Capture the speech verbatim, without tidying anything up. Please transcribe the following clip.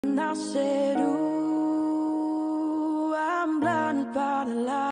And I said, ooh, I'm blinded by the light.